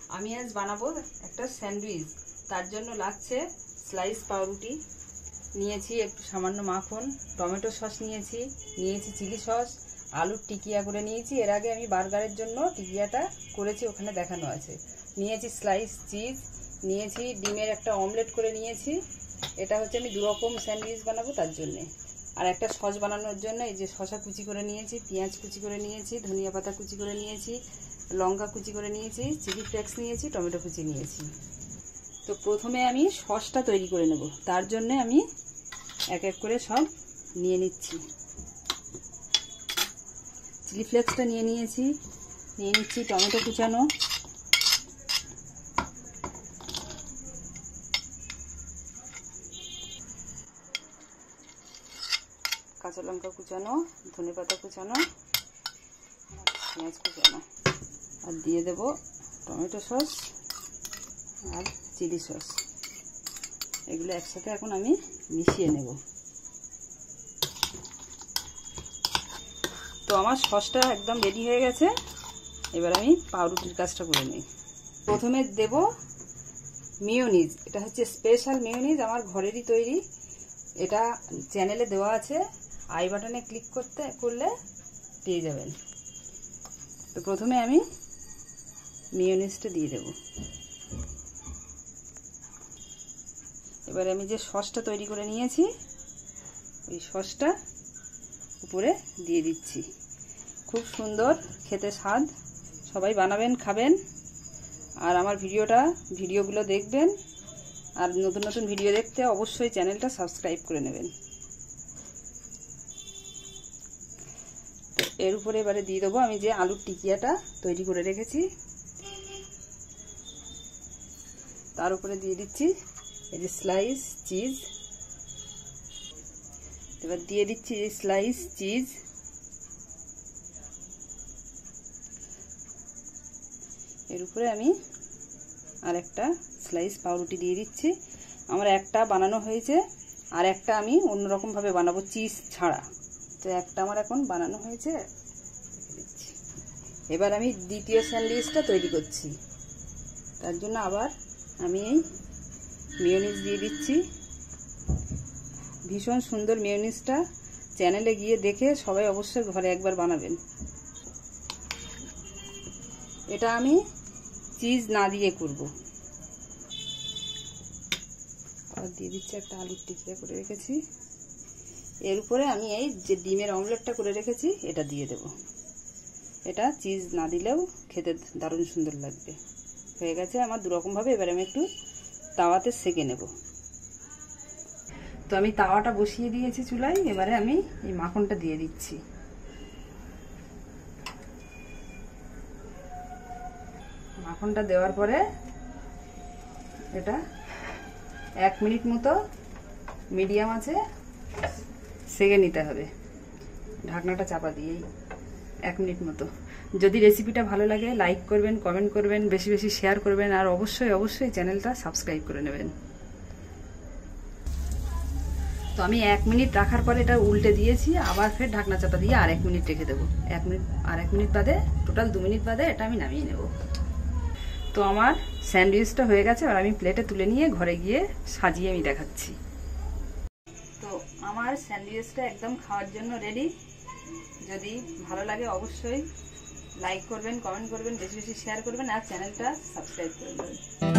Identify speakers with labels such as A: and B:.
A: আমি আজ বানাবো একটা স্যান্ডউইচ। তার জন্য লাগছে স্লাইস পাউরুটি নিয়েছি, একটু সামান্য মাখন, টমেটো সস নিয়েছি, চিলি সস, আলুর টিকিয়া করে নিয়েছি। এর আগে আমি বার্গারের জন্য টিকিয়াটা করেছি, ওখানে দেখানো আছে। নিয়েছি স্লাইস চিজ, নিয়েছি ডিমের একটা অমলেট করে নিয়েছি। এটা হচ্ছে আমি দুরকম স্যান্ডউইচ বানাবো তার জন্যে। আর একটা সস বানানোর জন্য এই যে শসা কুচি করে নিয়েছি, পেঁয়াজ কুচি করে নিয়েছি, ধনিয়া পাতা কুচি করে নিয়েছি, লঙ্কা কুচি করে নিয়েছি, চিলি ফ্লেক্স নিয়েছি, টমেটো কুচি নিয়েছি। তো প্রথমে আমি সসটা তৈরি করে নেব। তার জন্য আমি এক এক করে সব নিয়ে নিচ্ছি। চিলি ফ্লেক্সটা নিয়ে নিচ্ছি টমেটো কুচানো, কাঁচা লঙ্কা কুচানো, ধনে পাতা কুচানো, পেঁয়াজ কুচানো, আর দিয়ে দেব টমেটো সস আর চিলি সস। এগুলো একসাথে এখন আমি মিশিয়ে নেব। তো আমার সসটা একদম রেডি হয়ে গেছে। এবার আমি পাউরুটির কাজটা করে নিই। প্রথমে দেব মেয়োনিজ। এটা হচ্ছে স্পেশাল মেয়োনিজ, আমার ঘরেরই তৈরি। এটা চ্যানেলে দেওয়া আছে, আই বাটনে ক্লিক করলে পেয়ে যাবেন। তো প্রথমে আমি মেয়োনিজটা দিয়ে দেব। এবারে আমি যে সসটা তৈরি করে নিয়েছি ওই সসটা উপরে দিয়ে দিচ্ছি। খুব সুন্দর খেতে স্বাদ। সবাই বানাবেন, খাবেন। আর আমার ভিডিওগুলো দেখবেন। আর নতুন নতুন ভিডিও দেখতে অবশ্যই চ্যানেলটা সাবস্ক্রাইব করে নেবেন। তো এর উপরে এবারে দিয়ে দেবো আমি যে আলুর টিকিয়াটা তৈরি করে রেখেছি। তার উপরে দিয়ে দিচ্ছি এই যে স্লাইস চিজ। এবার দিয়ে দিচ্ছি এই স্লাইস চিজ। এর উপরে আমি আর একটা স্লাইস পাউরুটি দিয়ে দিচ্ছি। আমার একটা বানানো হয়েছে, আর একটা আমি অন্যরকম ভাবে বানাবো চিজ ছাড়া। তো একটা আমার এখন বানানো হয়েছে, এবার আমি দ্বিতীয় স্যান্ডউইচটা তৈরি করছি। তার জন্য আবার আমি এই মেয়োনিজ দিয়ে দিচ্ছি। ভীষণ সুন্দর মেয়োনিজটা, চ্যানেলে গিয়ে দেখে সবাই অবশ্যই ঘরে একবার বানাবেন। এটা আমি চিজ না দিয়ে করব। আর দিয়ে দিচ্ছি একটা আলুর টিকিয়া করে রেখেছি। এর উপরে আমি এই যে ডিমের অমলেটটা করে রেখেছি এটা দিয়ে দেব। এটা চিজ না দিলেও খেতে দারুণ সুন্দর লাগবে। হয়ে গেছে আমার দুরকমভাবে। এবারে আমি একটু তাওয়াতে সেঁকে নেব। তো আমি তাওয়াটা বসিয়ে দিয়েছি চুলায়। এবারে আমি এই মাখনটা দিয়ে দিচ্ছি। মাখনটা দেওয়ার পরে এটা 1 মিনিট মতো মিডিয়াম আছে সেঁকে নিতে হবে, ঢাকনাটা চাপা দিয়েই 1 মিনিট মতো। যদি রেসিপিটা ভালো লাগে লাইক করবেন, কমেন্ট করবেন, বেশি বেশি শেয়ার করবেন, আর অবশ্যই চ্যানেলটা সাবস্ক্রাইব করে নেবেন। তো আমি 1 মিনিট রাখার পরে এটা উল্টে দিয়েছি, আবার ফের ঢাকনা চাপা দিয়ে আর 1 মিনিট রেখে দেবো। 1 মিনিট বাদে, টোটাল 2 মিনিট বাদে এটা আমি নামিয়ে নেব। তো আমার স্যান্ডউইচটা হয়ে গেছে। আর আমি প্লেটে তুলে নিয়ে ঘরে গিয়ে সাজিয়ে আমি দেখাচ্ছি। তো আমার স্যান্ডউইচটা একদম খাওয়ার জন্য রেডি। যদি ভালো লাগে অবশ্যই লাইক করবেন, কমেন্ট করবেন, বেশি বেশি শেয়ার করবেন, আর চ্যানেলটা সাবস্ক্রাইব করে দেবেন।